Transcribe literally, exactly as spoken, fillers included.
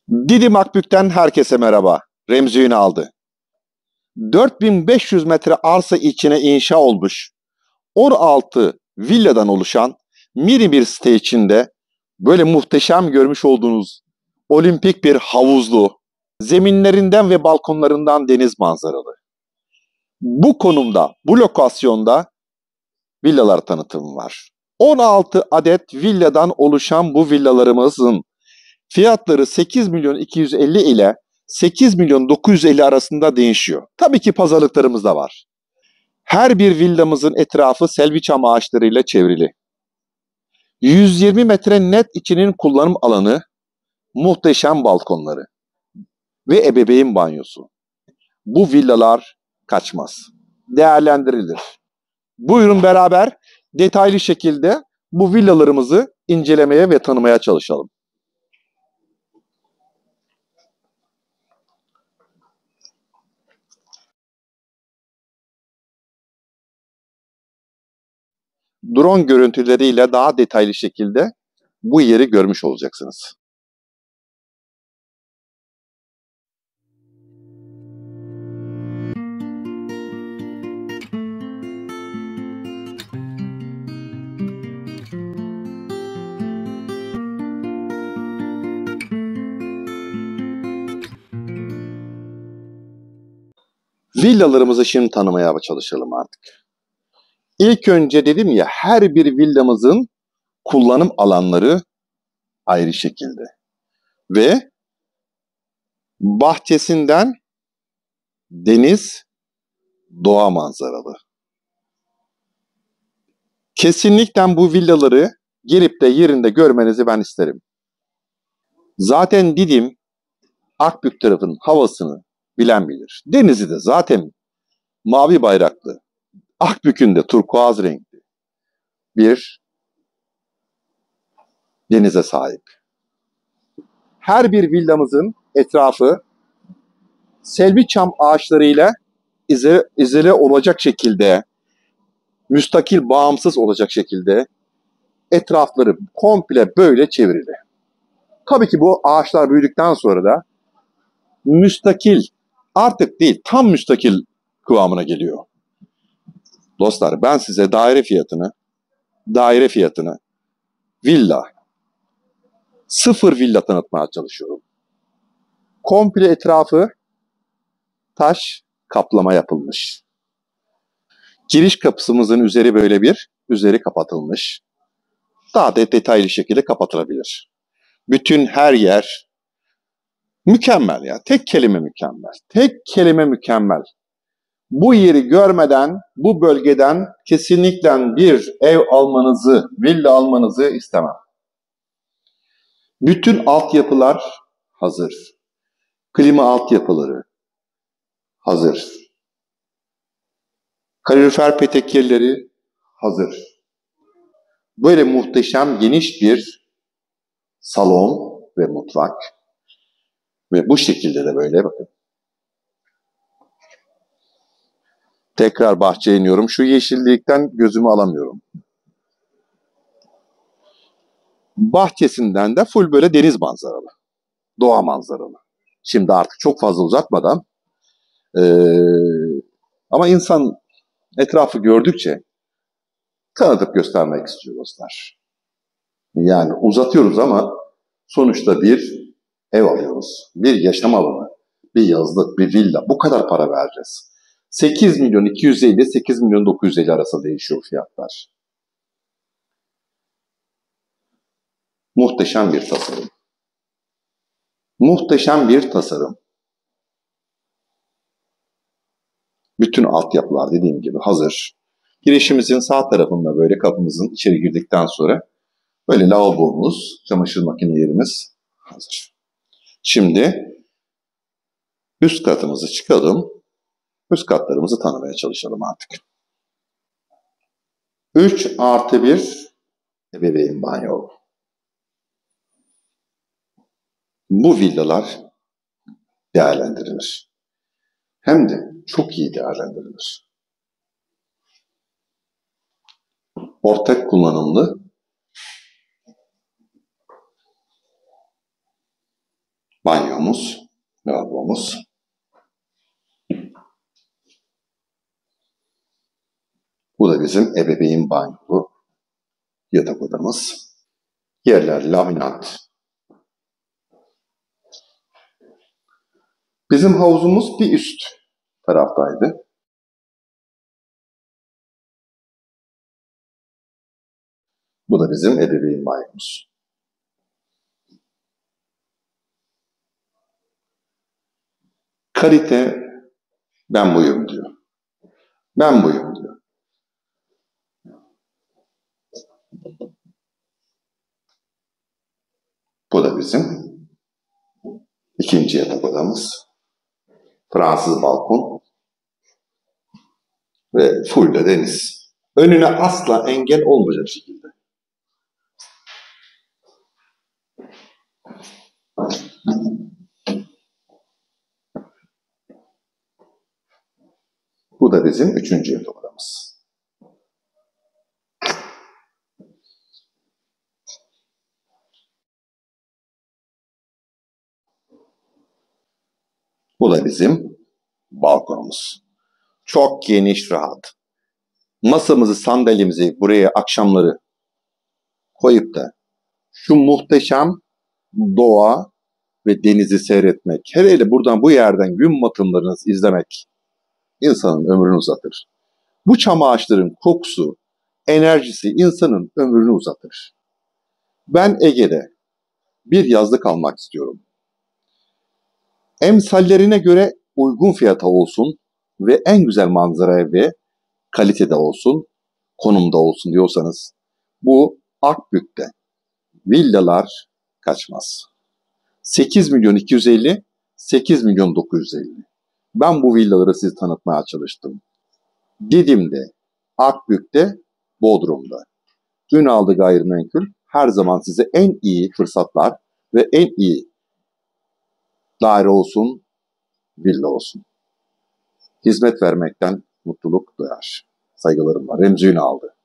Didim Akbük'ten herkese merhaba. Remzi Ünal'dı. dört bin beş yüz metre arsa içine inşa olmuş on altı villadan oluşan mini bir site içinde böyle muhteşem görmüş olduğunuz olimpik bir havuzlu, zeminlerinden ve balkonlarından deniz manzaralı. Bu konumda, bu lokasyonda villalar tanıtımı var. on altı adet villadan oluşan bu villalarımızın fiyatları sekiz milyon iki yüz elli ile sekiz milyon dokuz yüz elli arasında değişiyor. Tabii ki pazarlıklarımız da var. Her bir villamızın etrafı selviçam ağaçlarıyla çevrili. yüz yirmi metre net içinin kullanım alanı, muhteşem balkonları ve ebeveyn banyosu. Bu villalar kaçmaz. Değerlendirilir. Buyurun beraber detaylı şekilde bu villalarımızı incelemeye ve tanımaya çalışalım. Drone görüntüleriyle daha detaylı şekilde bu yeri görmüş olacaksınız. Villalarımızı şimdi tanımaya çalışalım artık. İlk önce dedim ya, her bir villamızın kullanım alanları ayrı şekilde. Ve bahçesinden deniz, doğa manzaralı. Kesinlikle bu villaları gelip de yerinde görmenizi ben isterim. Zaten Didim, Akbük tarafının havasını bilen bilir. Denizi de zaten mavi bayraklı, Akbük'ün de turkuaz renkli bir denize sahip. Her bir villamızın etrafı selvi çam ağaçlarıyla izole, izole olacak şekilde, müstakil, bağımsız olacak şekilde etrafları komple böyle çevrili. Tabii ki bu ağaçlar büyüdükten sonra da müstakil, artık değil tam müstakil kıvamına geliyor. Dostlar, ben size daire fiyatını, daire fiyatını, villa, sıfır villa tanıtmaya çalışıyorum. Komple etrafı taş kaplama yapılmış. Giriş kapısımızın üzeri böyle bir, üzeri kapatılmış. Daha da detaylı şekilde kapatılabilir. Bütün her yer mükemmel ya. Tek kelime mükemmel. Tek kelime mükemmel. Bu yeri görmeden, bu bölgeden kesinlikle bir ev almanızı, villa almanızı istemem. Bütün altyapılar hazır. Klima altyapıları hazır. Kalorifer petekleri hazır. Böyle muhteşem geniş bir salon ve mutfak. Ve bu şekilde de böyle bakın. Tekrar bahçeye iniyorum. Şu yeşillikten gözümü alamıyorum. Bahçesinden de full böyle deniz manzaralı. Doğa manzaralı. Şimdi artık çok fazla uzatmadan ee, ama insan etrafı gördükçe tanıtıp göstermek istiyor dostlar. Yani uzatıyoruz ama sonuçta bir ev alıyoruz. Bir yaşam alanı, bir yazlık, bir villa. Bu kadar para vereceğiz. sekiz milyon iki yüz elli, sekiz milyon dokuz yüz elli arasında değişiyor fiyatlar. Muhteşem bir tasarım. Muhteşem bir tasarım. Bütün altyapılar dediğim gibi hazır. Girişimizin sağ tarafında böyle kapımızın içeri girdikten sonra böyle lavabomuz, çamaşır makine yerimiz hazır. Şimdi üst katımızı çıkalım. Üst katlarımızı tanımaya çalışalım artık. üç artı bir ebeveyn banyo. Bu villalar değerlendirilir. Hem de çok iyi değerlendirilir. Ortak kullanımlı Banyomuz, lavabomuz. Bu da bizim ebeveyn banyolu yatak odamız. Yerler laminat. Bizim havuzumuz bir üst taraftaydı. Bu da bizim ebeveyn banyomuz. Kalite ben buyum diyor. Ben buyum diyor. Bu da bizim ikinci yatak odamız. Fransız balkon ve full de deniz. Önüne asla engel olmayacak şekilde. Bu da bizim üçüncü yatak odamız. Bu da bizim balkonumuz. Çok geniş, rahat. Masamızı, sandalyemizi buraya akşamları koyup da şu muhteşem doğa ve denizi seyretmek, hele hele buradan bu yerden gün batımlarını izlemek insanın ömrünü uzatır. Bu çam ağaçların kokusu, enerjisi insanın ömrünü uzatır. Ben Ege'de bir yazlık almak istiyorum. Emsallerine göre uygun fiyata olsun ve en güzel manzaraya ve kalitede olsun, konumda olsun diyorsanız bu Akbük'te villalar kaçmaz. sekiz milyon iki yüz elli, sekiz milyon dokuz yüz elli. Ben bu villaları size tanıtmaya çalıştım. Didim'de, Akbük'te, Bodrum'da. Ünal'da Gayrimenkul her zaman size en iyi fırsatlar ve en iyi daire olsun, villa olsun. Hizmet vermekten mutluluk duyar. Saygılarım var. Remzi Ünal'dı.